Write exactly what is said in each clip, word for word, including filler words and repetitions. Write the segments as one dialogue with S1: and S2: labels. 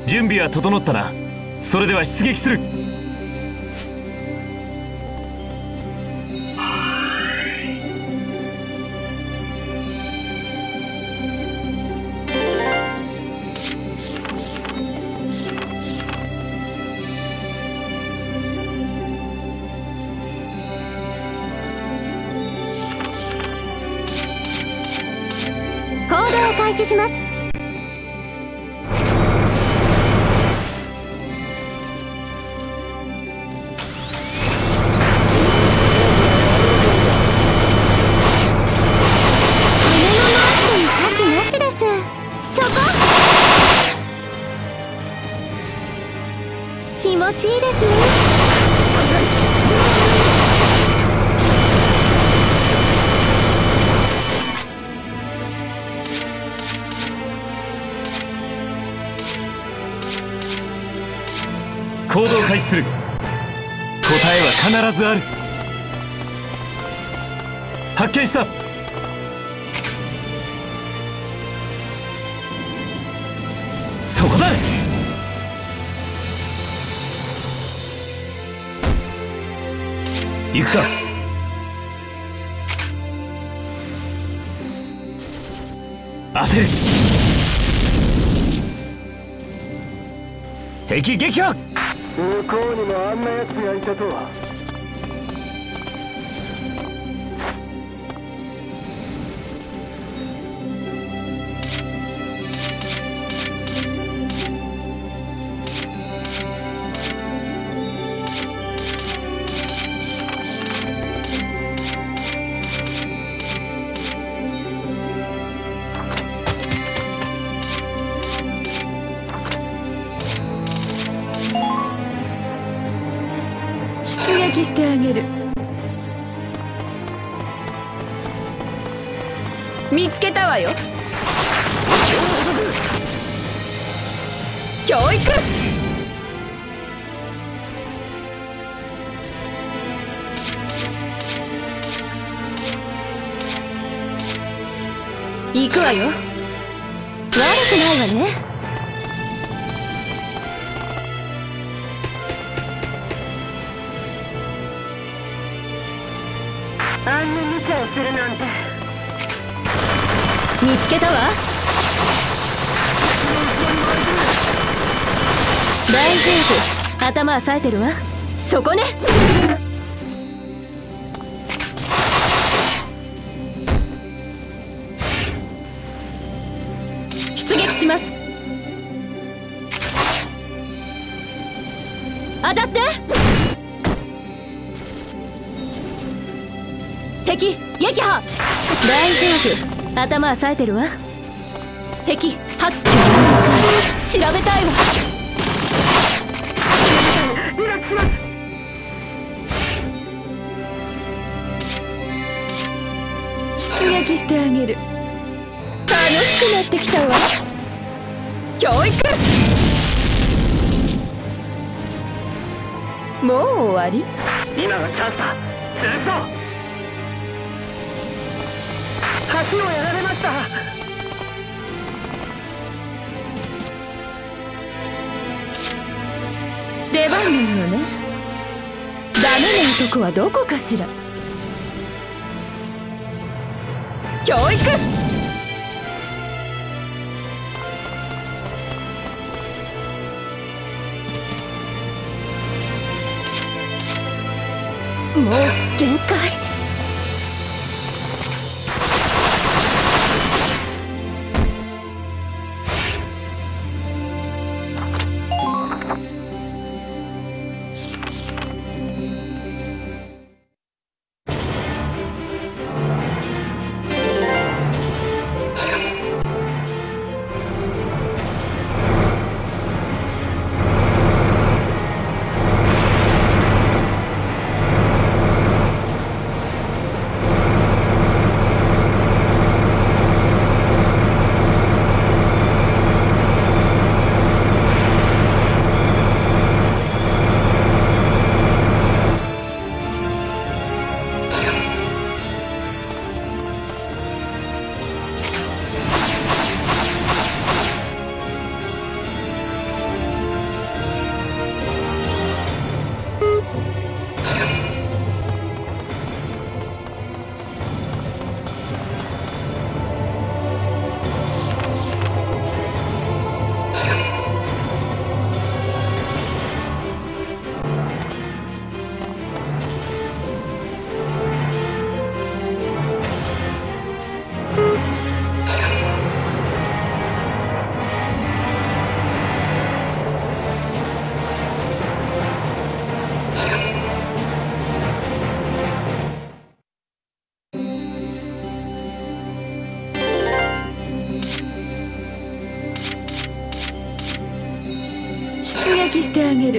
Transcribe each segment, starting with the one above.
S1: 準備は整ったな。それでは出撃する。
S2: 行動を開始します。気持ちいいですね。
S1: 行動開始する。答えは必ずある。発見した。そこだ。行くか。当てる。敵撃破。
S3: 向こうにもあんな奴がいたとは。
S4: 出撃してあげる。見つけたわよ。教育。行くわよ。悪くないわね。
S3: あんな無茶をするなんて。
S4: 見つけたわ。大丈夫。頭は冴えてるわ。そこね。出撃します。当たって。敵撃破。大丈夫。頭は冴えてるわ。敵発見。調べたいわ。出撃してあげる。楽しくなってきたわ。教育。もう終わり。
S3: 今がチャンスだ。するぞ。橋をやられました。
S4: 出番なのね。ダメな男はどこかしら。教育。もう限界。 てあげる。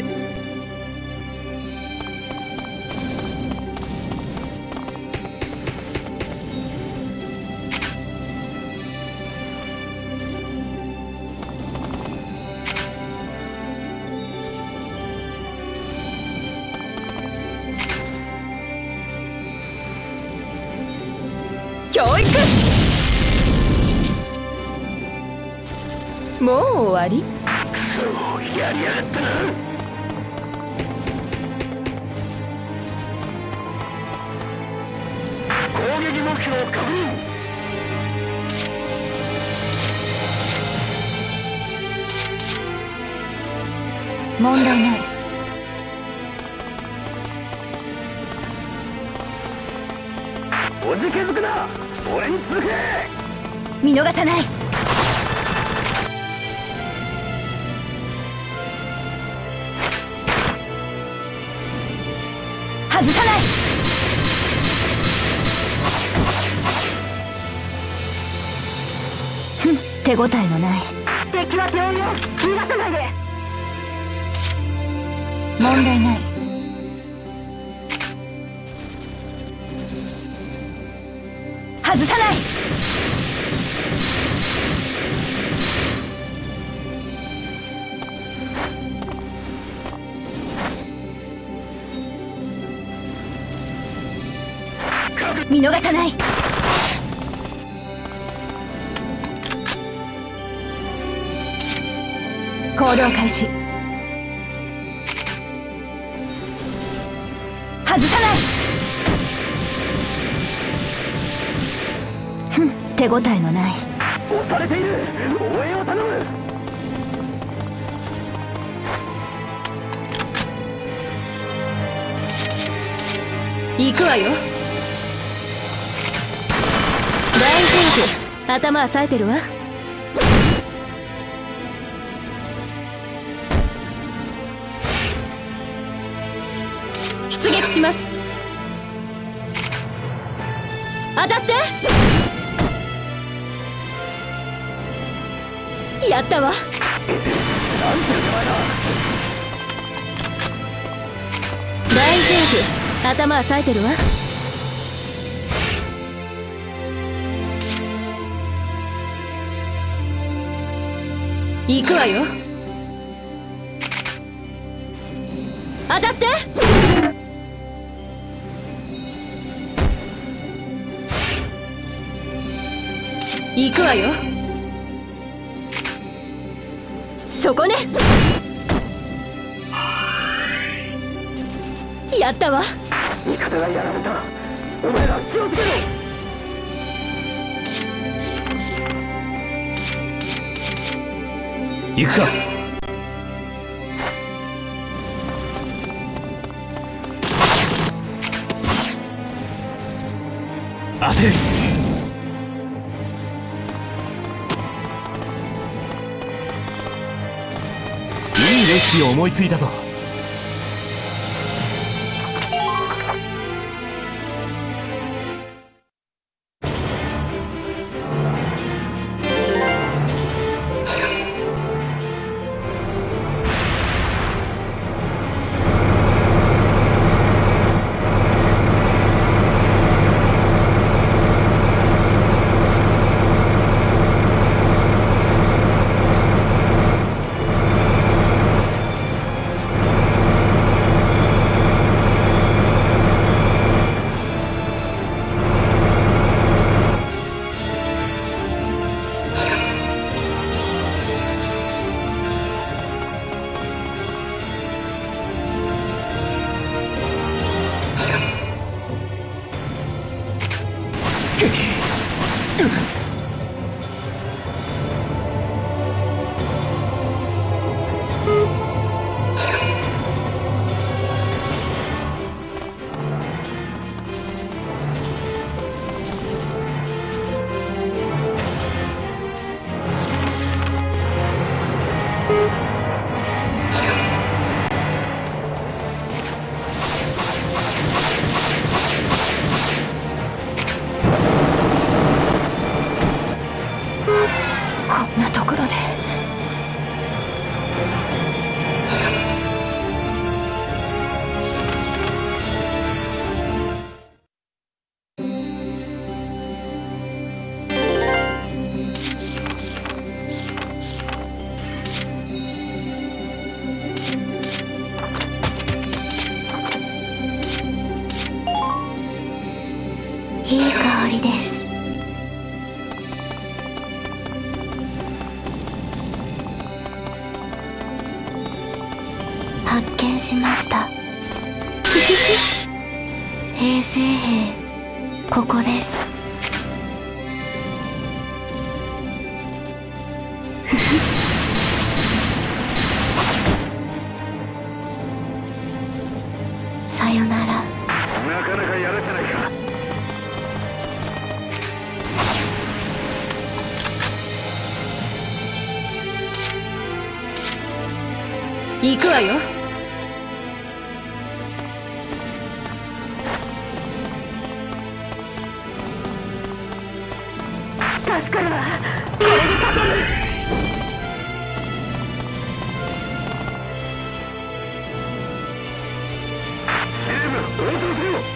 S4: 教育。もう終わり？
S3: そうやりやがったな。攻撃目標確認。
S4: 問題ない。
S3: おじけづくな。俺に続け。
S4: 見逃さない。外さない。ふん、手応えのない。
S3: 敵は手をよ、逃がさないで。
S4: 問題ない。外さない。見逃さない。行動開始。外さない。ふん、手応えのない。
S3: 押されている。応援を頼む。
S4: 行くわよ。大丈夫。頭は冴えてるわ。出撃します。当たって。やったわ。
S3: なんて手前だ。
S4: 大丈夫。頭は冴えてるわ。行くわよ。当たって。行くわよ。そこね。やったわ。
S3: 味方がやられた。お前ら気をつけろ。
S1: 行くか。当てる。いいレシピを思いついたぞ。
S2: いい香りです。発見しました。衛生兵、ここです。さよなら。
S3: なかなかやるじゃないか。
S4: 行くわよ。
S3: 助かるわ。これで勝てる。チーム応答せよ。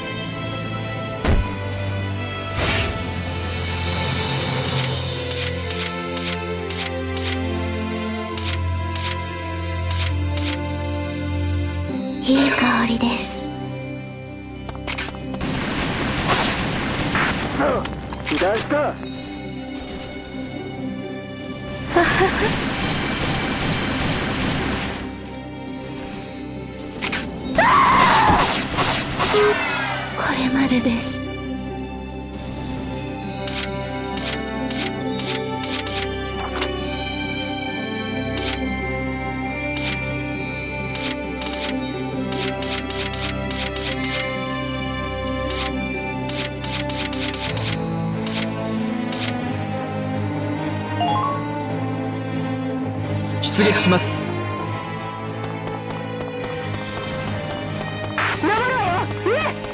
S2: いい香りです。
S3: 出した。
S2: これまでです。
S1: 出撃します。
S3: やめろよ。え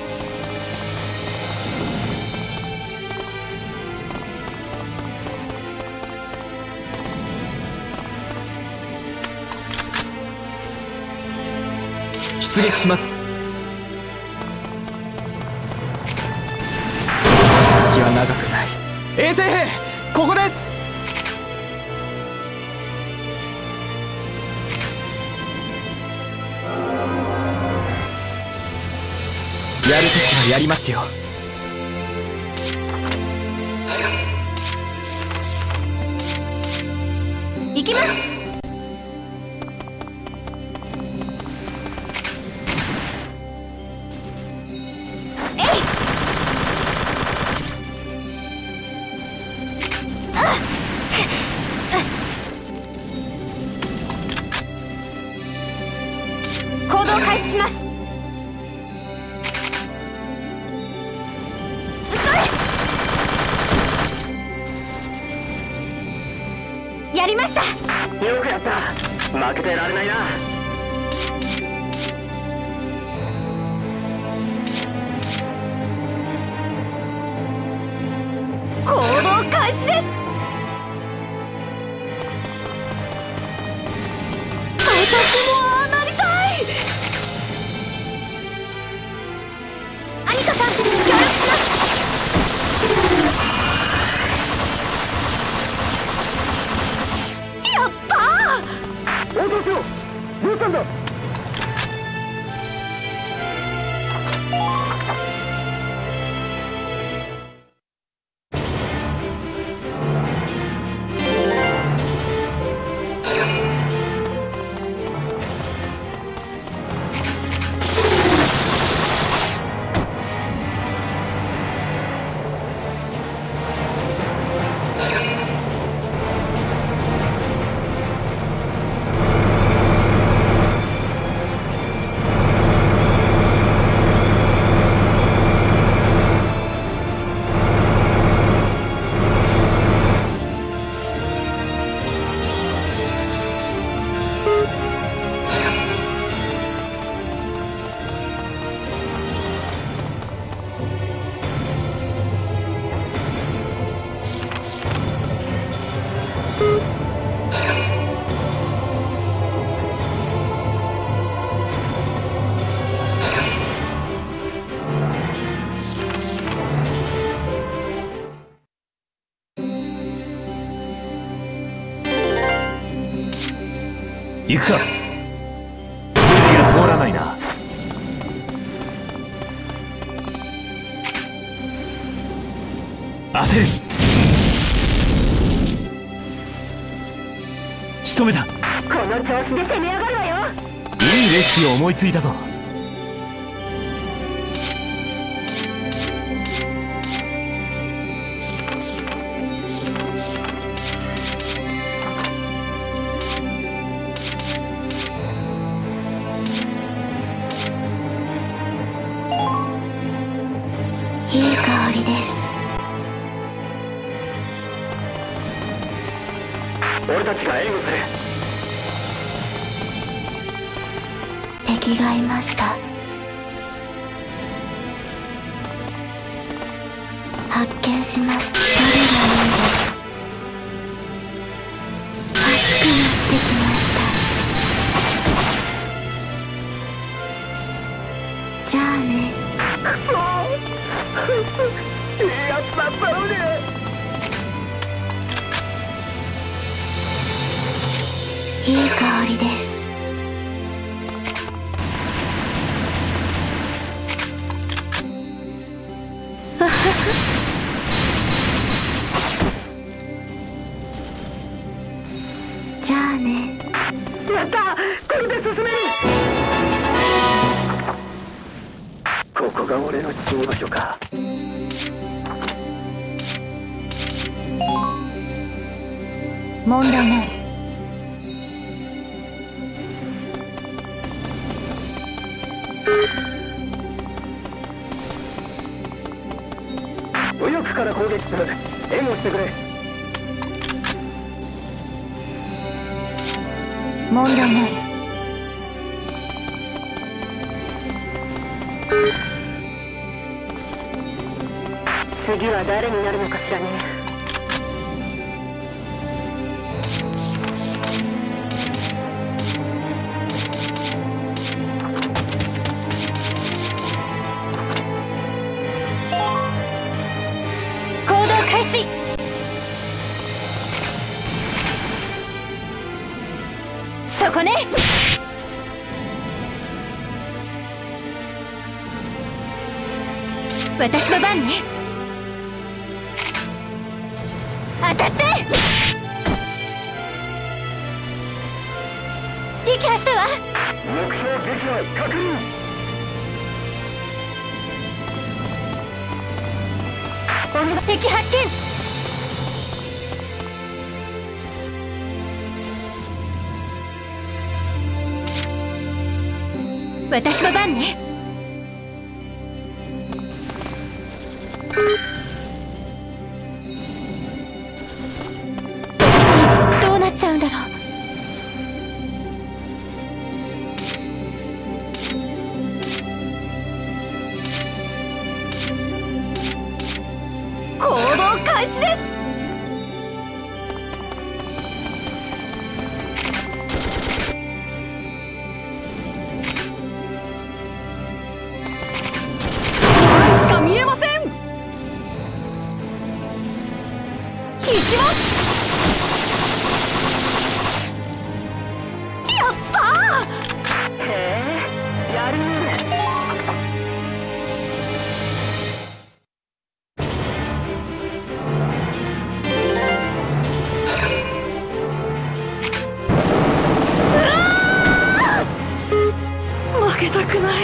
S1: 出撃します。先は長くない。衛生兵、ここです。やるときはやりますよ。
S2: 行きます。行動開始します。やりました。
S3: よくやった。負けてられないな。
S4: 行動開始です。私もああなりたい。
S2: アニカさん、協力します。
S4: やったー。
S3: 応答しろ。どうしたんだ。
S1: 行くか。準備が通らないな。 当てる。仕留めた。
S2: この調子で攻め上がるわよ。
S1: いいレシピを思いついたぞ。
S2: いい香りです。
S3: 俺たちが援護する。
S2: 敵がいました。発見しました。どれがいいです。熱くなってきました。じゃあね。
S3: いいやつだったのに。
S2: いい香りです。じゃあね。
S3: やった、これで進める。ここが俺の死に場所か。
S4: 問題ない。
S3: 右翼から攻撃する。援護してくれ。
S4: 問題ない。
S2: 次は誰になるのかしらね。
S4: 行動開始。そこね。私の番ね。当たって。撃破したわ。
S3: 目標撃破確認。
S4: 敵発見。私の番ね。私どうなっちゃうんだろう。行動開始です。しか見えません。行きます。やったー。
S3: へえ、やるね。
S4: 負けたくない。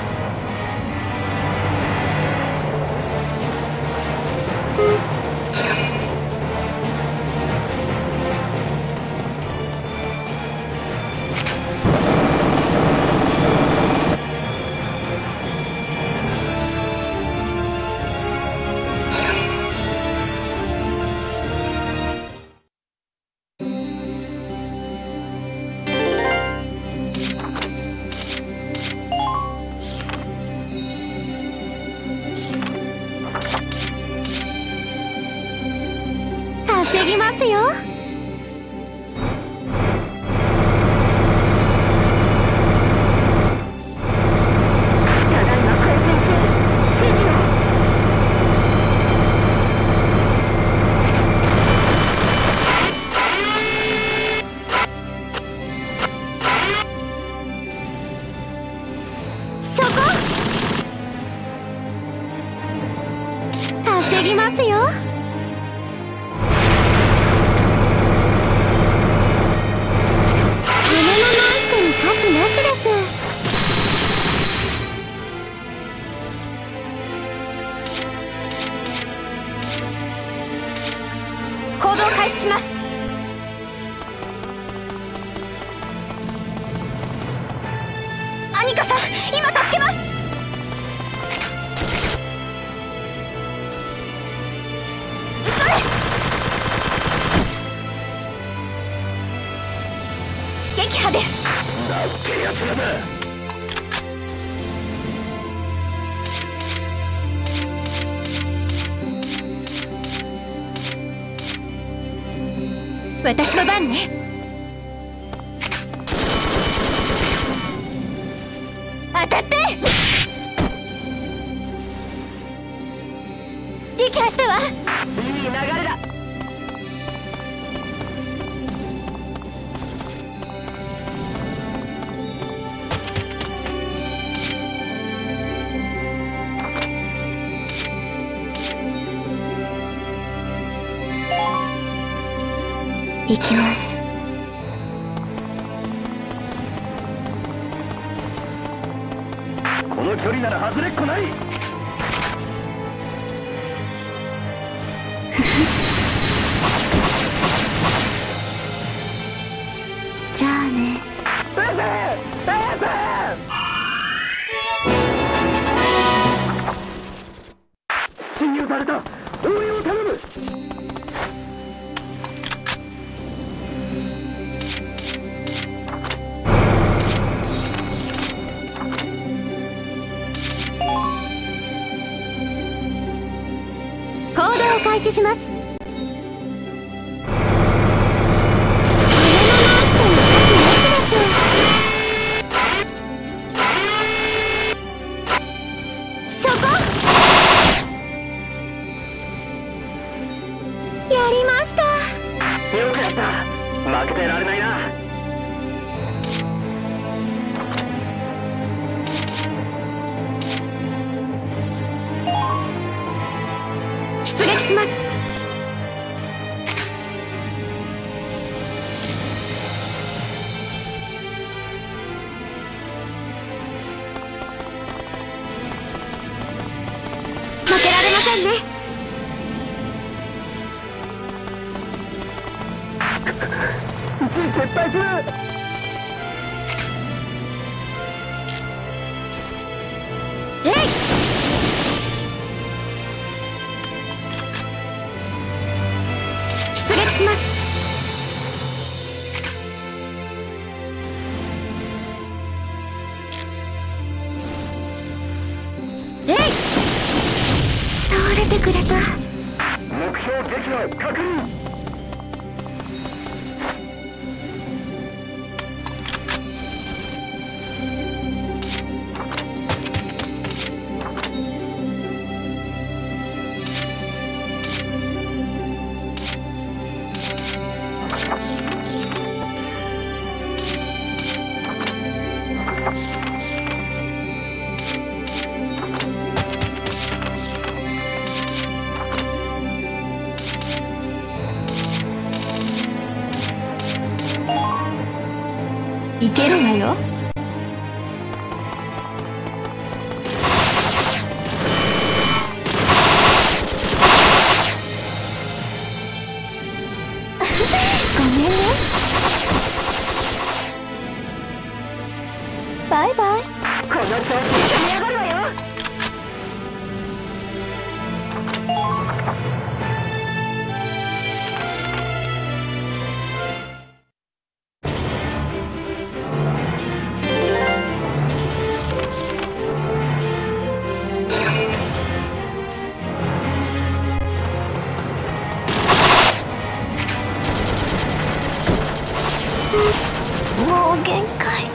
S2: 稼ぎますよ。稼防ぎますよ。価値なしです。行動開始します。アニカさん、今助けます。それ撃破です。
S3: なんてやつらだ。
S2: 私の番ね。当たって撃破したわ。
S3: いい流れだ。
S2: 行きます。
S3: この距離なら外れっこない。
S2: じゃあね。
S3: ペーペーペーペー。侵入された。応援を頼む。
S2: 開始します。そこやりました。
S3: よくやった。負けてられないな。
S2: 出撃します。負けられませんね。
S3: 撤退する。
S2: えい。出撃します。えい。倒れてくれた。
S3: 目標撃破確認。
S2: いけるわよ。ごめんね。バイバイ。
S3: この調子で盛り上がるわよ。
S2: もう限界。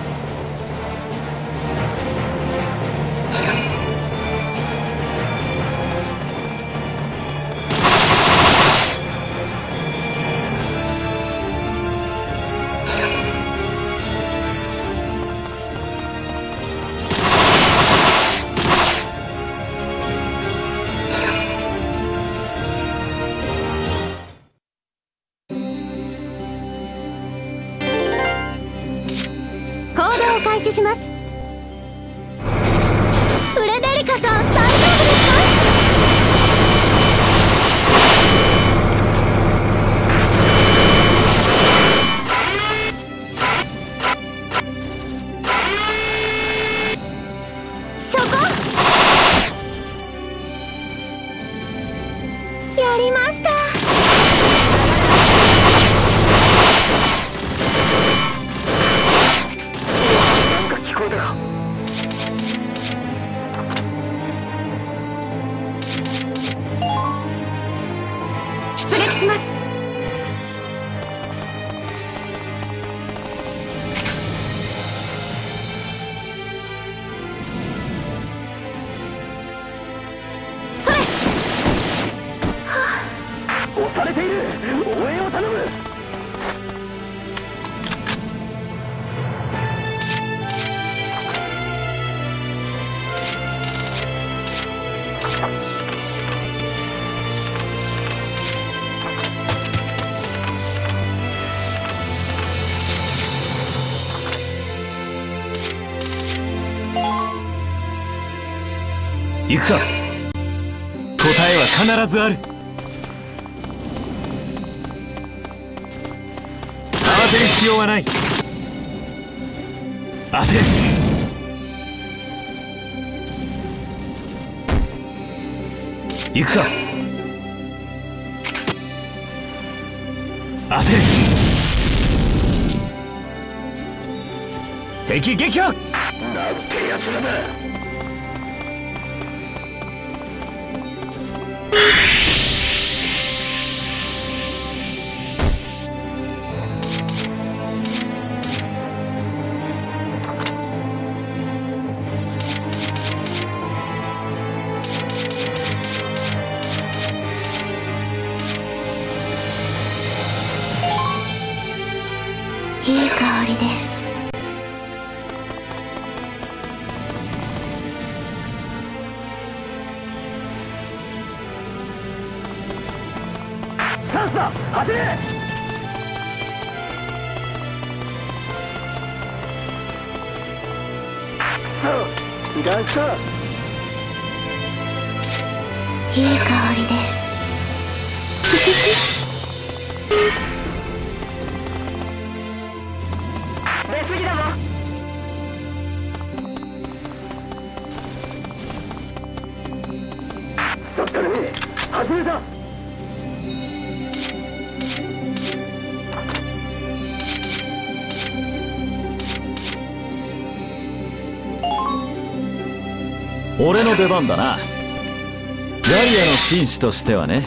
S2: 開始します。フレデリカさん、大丈夫ですか？そこやりました。
S3: なんか聞こえたか。
S2: 出撃します。それ。
S3: 押されている。応援を頼む。
S1: 行くか。答えは必ずある。慌てる必要はない。当て行くか。当て敵撃破。
S3: なんてやつらだ。
S2: いい香りです。
S3: チャンスだ。走れ。そうだそう。
S2: いい香りです。
S3: 出過ぎだぞ。だったらね、始めた。
S1: 俺の出番だな。ガリアの紳士としてはね。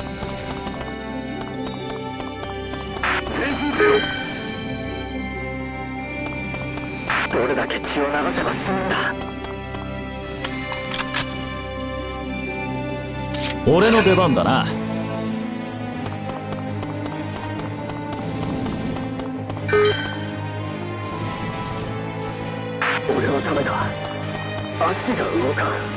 S3: どれだけ血を流せば済むんだ。
S1: 俺の出番だな。
S3: 俺のためだ。足が動かん。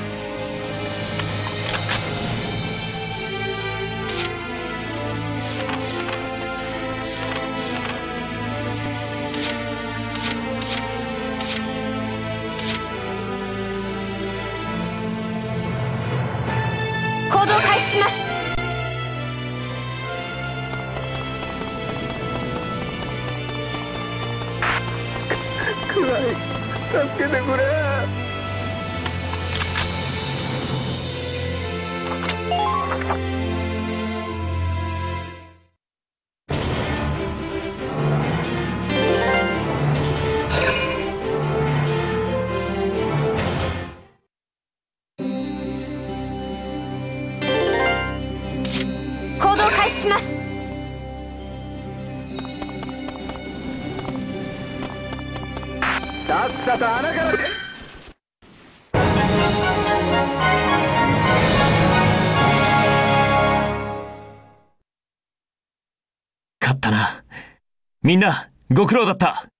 S2: 行動開始します。
S3: くらい助けてくれ。
S2: 行動開始します。
S3: さっさと穴から出。
S1: 勝ったな。みんなご苦労だった。